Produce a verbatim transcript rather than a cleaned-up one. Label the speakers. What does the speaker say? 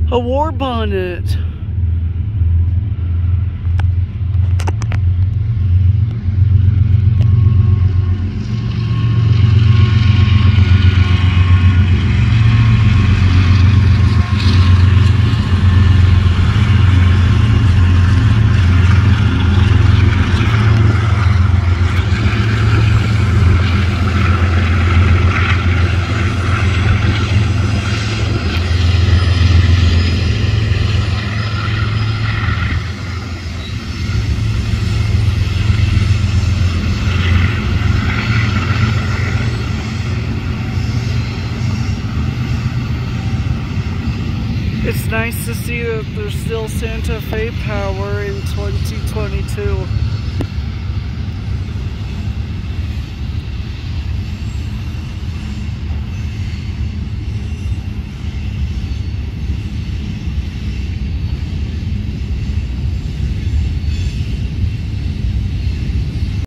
Speaker 1: A war bonnet. It's nice to see that there's still Santa Fe power in twenty twenty-two.